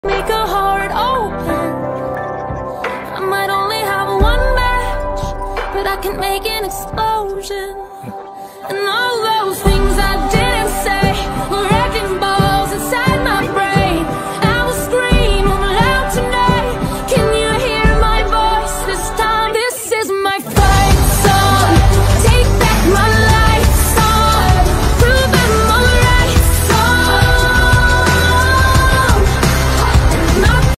Make a heart open. I might only have one match, but I can make an explosion. And